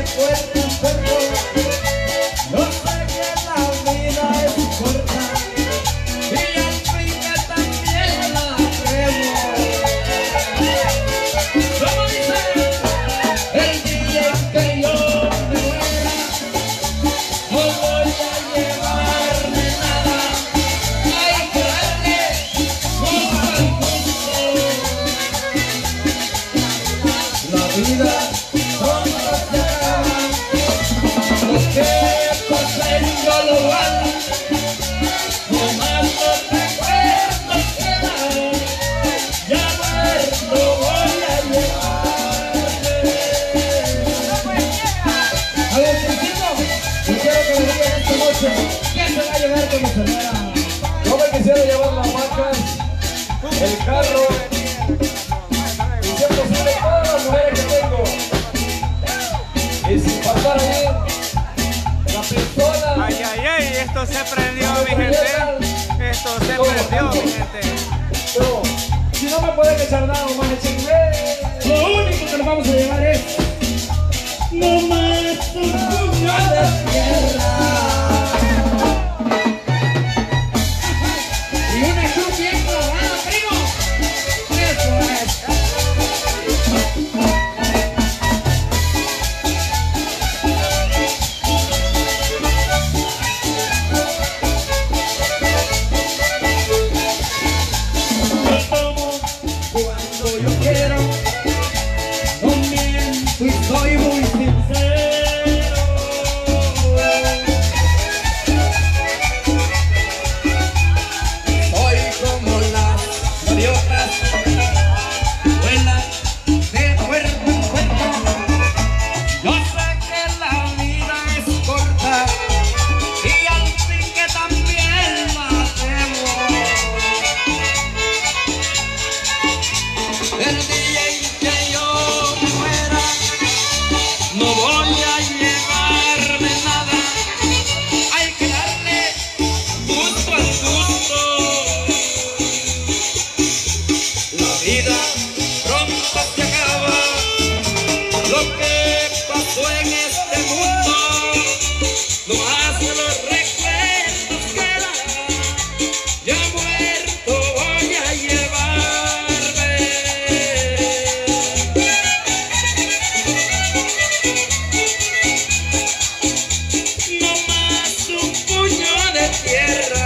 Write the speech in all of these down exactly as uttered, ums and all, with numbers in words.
puerta en puerta. No sé que la vida es corta y al fin que también la creo. Como dice, el día en que yo me muera, no voy a llevarme nada. Hay que darle gusto al gusto. La vida pronto se acaba, lo que pasa en solo vale, no más los recuerdos quedan, ya muerto voy a llevarme. A ver, Crisito, yo quiero que me digan esta noche, ¿quién se va a llevar con mi enfermera? Yo me quisiera llevar las vacas, el carro, y si es posible todas las mujeres que tengo. Y sin faltar ahí, la persona. Ay, ay, ay, esto se prendió, mi gente. Esto se prendió, mi gente. Pero si no me pueden echar nada más de chingue, lo único que nos vamos a llevar es no más un puño de tierra y una cruz bien clavada, primo. Eso es. Yo tomo cuando yo quiero, no miento y soy muy sincero. Soy como las gaviotas, vuelan de puerta en puerta. Yo sé que la vida es corta y al fin que también la debo. El día en que yo me muera, no voy a llevarme nada. Hay que darle gusto al gusto. La vida pronto se acaba, lo que pasó en este mundo, no más que los recuerdos quedan, ya muerto voy a llevarme. No más un puño de tierra.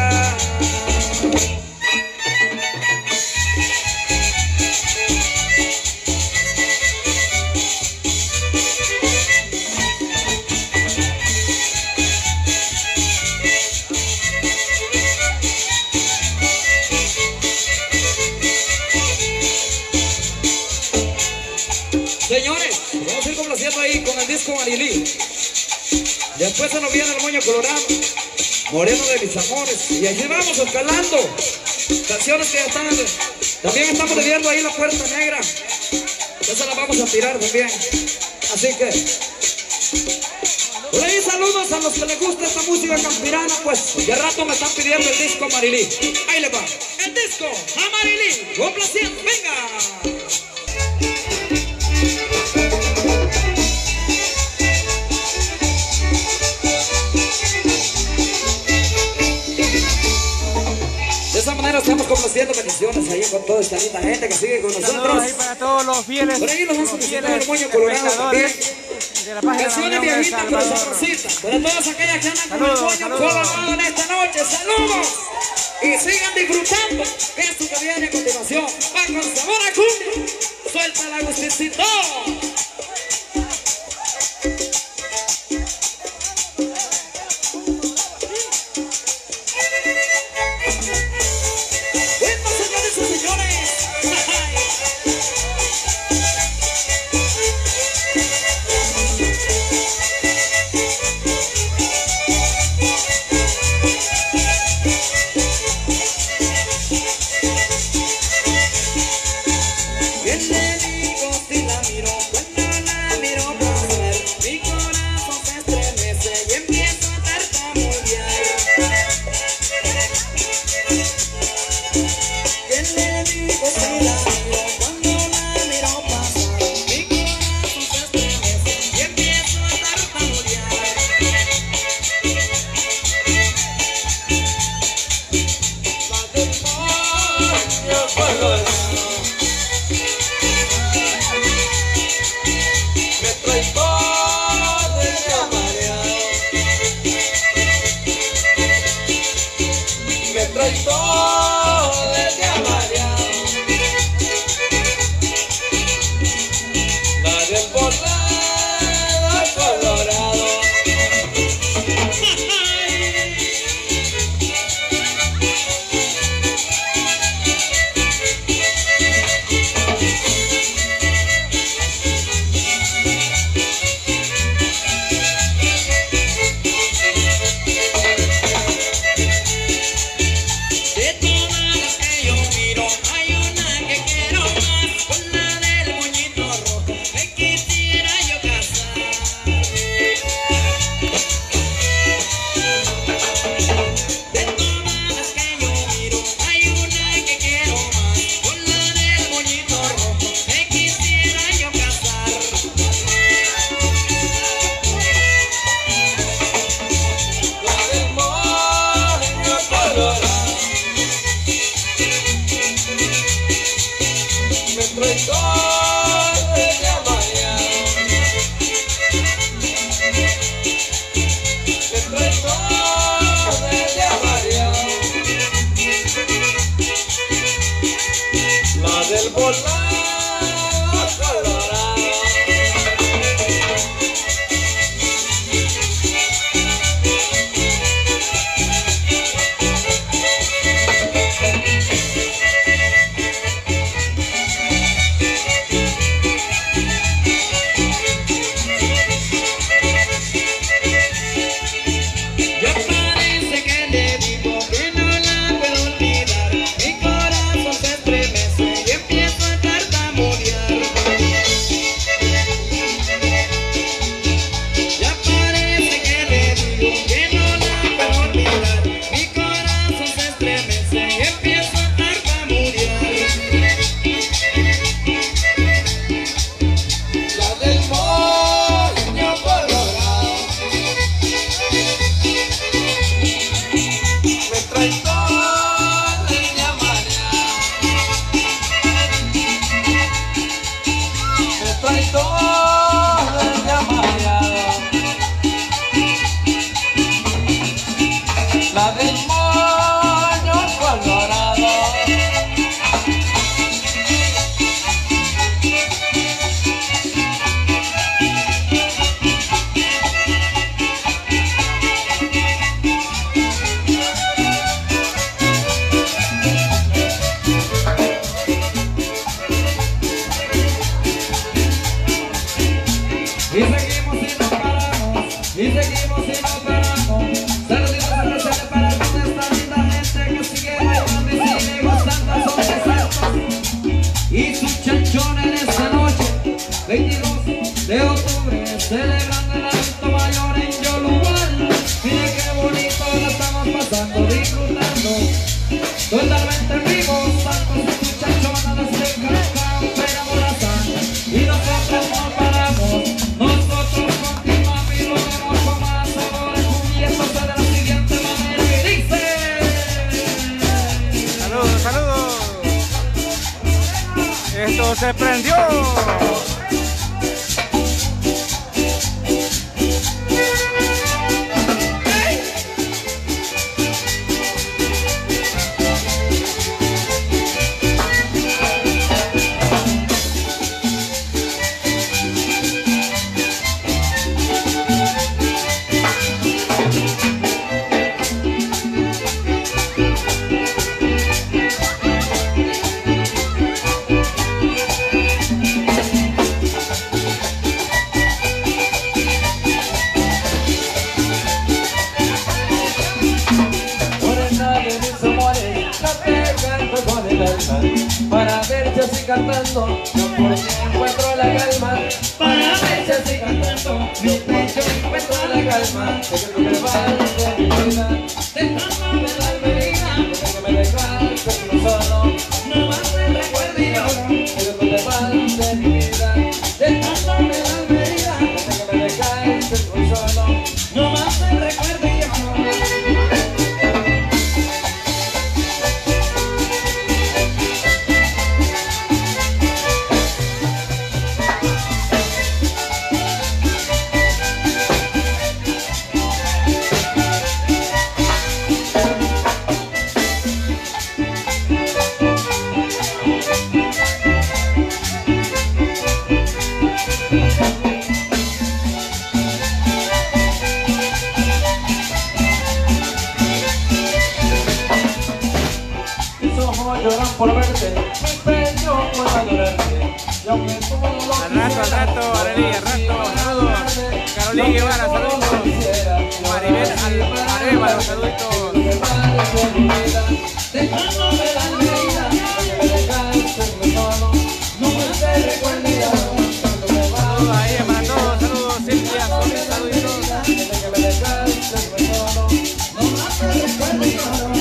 Señores, vamos a ir complaciendo ahí con el disco Marilí. Después se nos viene el moño colorado, moreno de mis amores. Y allí vamos escalando canciones que ya están. También estamos viendo ahí la puerta negra. Esa la vamos a tirar también. Así que por ahí saludos a los que les gusta esta música campirana. Pues de rato me están pidiendo el disco Marilí. Ahí le va, el disco a Marilí. Complaciendo, venga. De esa manera estamos complaciendo peticiones ahí con toda esta linda gente que sigue con Saludos nosotros. ahí para todos los fieles, Por ahí nos los vamos a fieles el moño colorado también. pescadores de la página de la Canciones Unión de viejitas pero Salvador. sabrositas. Para todas aquellas que andan con el Saludos, moño saludos. colorado en esta noche. ¡Saludos! Y sigan disfrutando esto que viene a continuación. Va con sabor a cumbia. Suelta la gustecito. Bueno, señores y señores. ¿Qué le digo si la miro cuando la se prendió. Para verte así cantando, yo por ti encuentro la calma. Para verte así cantando, mi pecho encuentro la calma. De que tú me vas de mi vida, dejándome la herida. De que me dejaste tú solo, no más me recuerdo y lloro. De que tú te vas de mi vida, dejándome la herida. De que me dejaste tú solo, no más me recuerdo y lloro. Lloran por verte, mi pecho por adorarte. Y aunque tú no lo Al rato, al rato, Arely, al rato, saludos. Carolina Guevara, saludos. Maribel Arevalo, saluditos. Dejándome la herida, que me dejaste solo, no me recuerdo. Saludos ahí, para todos, saludos, Silvia, saluditos. Que me dejaste solo, no me recuerdo.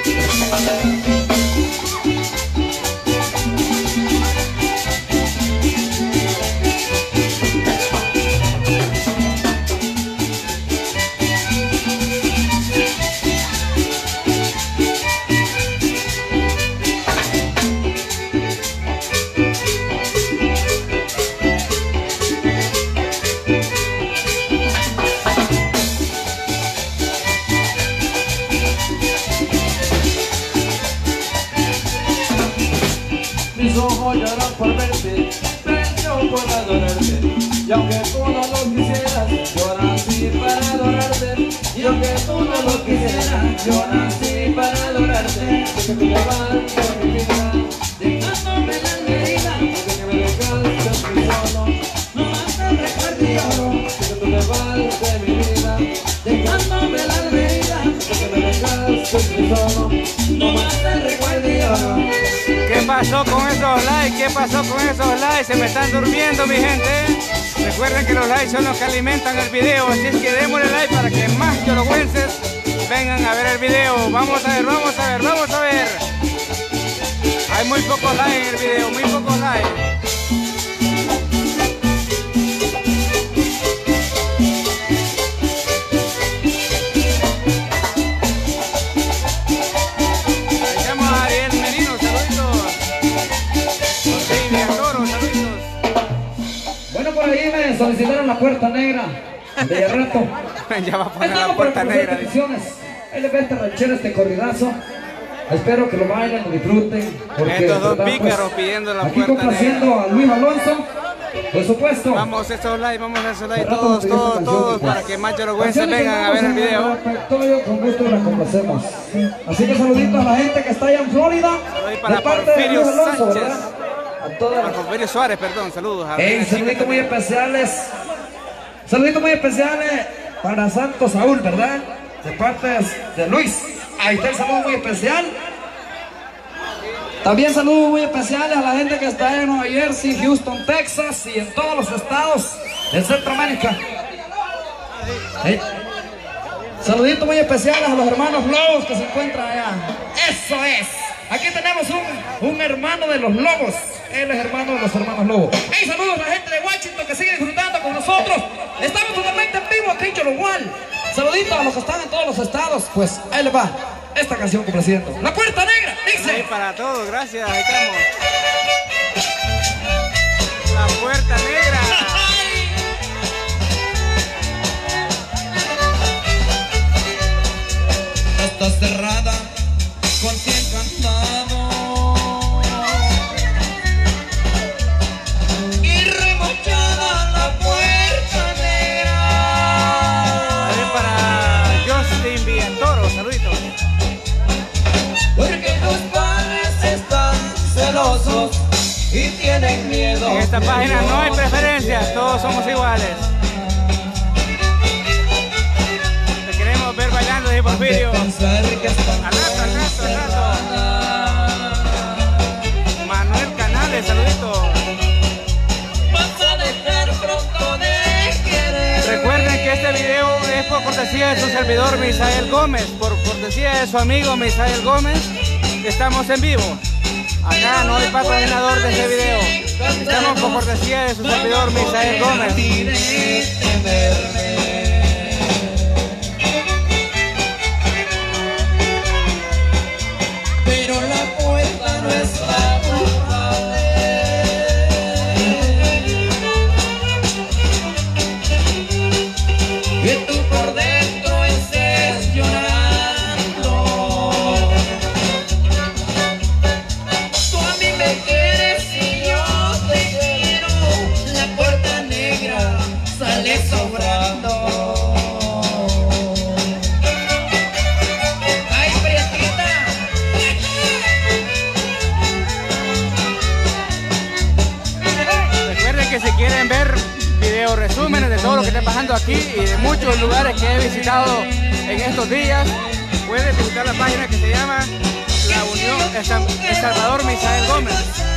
Mis ojos lloran por verte, pecho por adorarte. Y aunque tú no lo quisieras, yo nací para adorarte. Y aunque tú no lo quisieras, yo nací para adorarte. De que tú me vas de mi vida, dejándome la herida. De que me dejaste muy solo, no más te recuerdo y lloro. De que tú me vas de mi vida, dejándome la herida. De que me dejaste muy solo, no más te recuerdo y lloro. ¿Qué pasó con esos likes? ¿Qué pasó con esos likes? Se me están durmiendo, mi gente. Recuerden que los likes son los que alimentan el video, así es que démosle like para que más yologüenses vengan a ver el video. Vamos a ver, vamos a ver, vamos a ver. Hay muy pocos likes en el video, muy pocos likes. Me solicitaron la puerta negra de rato. Ya va a poner la puerta negra. Ahí les ve este ranchero, este corridazo. Espero que lo bailen, lo disfruten. Porque, estos dos ¿verdad? pícaros Pues, pidiendo la aquí puerta complaciendo negra. a Luis Alonso, por supuesto. Vamos a esos likes, vamos a esos likes todos, todos, todos, para que más yologüenses vengan a ver el video. Yo con gusto la complacemos. Así que saluditos a la gente que está allá en Florida. Saludos para de parte de Porfirio Luis Alonso, Sánchez. ¿verdad? A todas A Porfirio Suárez, perdón, saludos. A Hey, saluditos muy especiales. Saluditos muy especiales para Santo Saúl, ¿verdad? De parte de Luis. Ahí está el saludo muy especial. También saludos muy especiales a la gente que está en Nueva Jersey, Houston, Texas y en todos los estados de Centroamérica. Hey. Saluditos muy especiales a los hermanos Lobos que se encuentran allá. Eso es. Aquí tenemos un, un hermano de los Lobos. Él es hermano de los hermanos Lobos. Hey, saludos a la gente de Washington que sigue disfrutando con nosotros. Estamos totalmente en vivo aquí en Yologual. Saluditos a los que están en todos los estados. Pues ahí les va esta canción complaciendo. La Puerta Negra dice. Sí, para todos, gracias, ahí estamos. Puerta Negra. Está cerrada con cien candados y remochada la puerta negra. También para Justin Villantoro, saluditos. Porque los padres están celosos y tienen miedo. En esta página no hay preferencias, todos somos iguales. Te queremos ver bailando de Porfirio. Al rato, al rato, al rato. Manuel Canales, saluditos. Vas a dejar pronto de querer. Recuerden que este video es por cortesía de su servidor Misael Gómez, por cortesía de su amigo Misael Gómez. Estamos en vivo. Acá no hay patrocinador de este video. Estamos por cortesía de su servidor Misael Gómez. Pero la puerta no está culpable. Que tú por dentro estés llorando. Tú a mí me quieres y yo te quiero. La puerta negra sale sobrando. ¡Ay, prietita! Recuerden que si quieren ver video resúmenes de todo lo que está pasando aquí y de muchos lugares que he visitado en estos días, pueden visitar la página que se llama La Unión El Salvador Misael Gómez.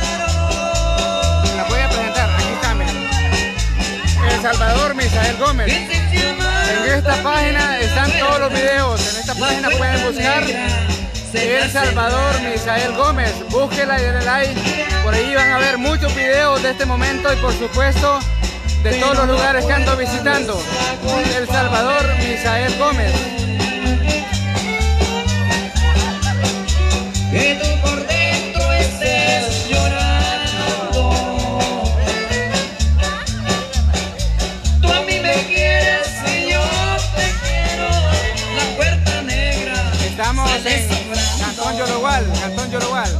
La voy a presentar, aquí está, miren. El Salvador Misael Gómez. En esta página están todos los videos. En esta página pueden buscar El Salvador Misael Gómez. Búsquela y denle like. Por ahí van a ver muchos videos de este momento y por supuesto de todos los lugares que ando visitando. El Salvador Misael Gómez. Que tú por dentro estés llorando. Tú a mí me quieres y yo te quiero. La puerta negra. Estamos en Cantón Yologual, Cantón Yologual.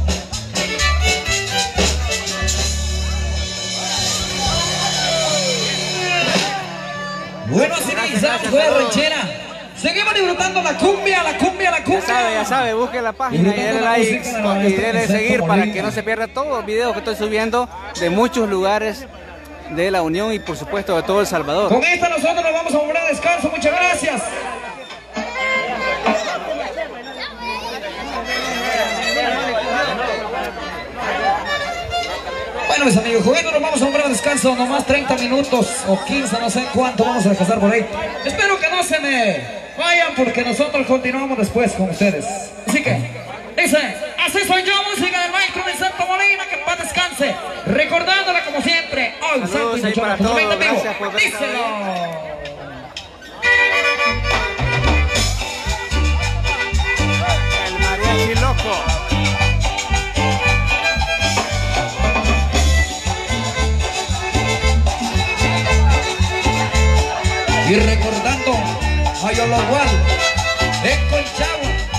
Bueno, así iniciamos con la ranchera. Seguimos disfrutando la cumbia, la cumbia, la cumbia. Ya sabe, ya sabe, busque la página y denle like y denle seguir para que no se pierda todos los videos que estoy subiendo de muchos lugares de la Unión y por supuesto de todo El Salvador. Con esta nosotros nos vamos a volver a descanso. Muchas gracias. Bueno, mis amigos, con esto nos vamos a un breve descanso, nomás treinta minutos o quince, no sé cuánto vamos a descansar por ahí. Espero que no se me vayan porque nosotros continuamos después con ustedes. Así que, dice, así soy yo, música del maestro Vicente Molina, que en paz descanse. Recordándola como siempre, hoy Santo y para todos, gracias por ver. Díselo. El mariachi loco. Y recordando a Yologual, en Colchagua.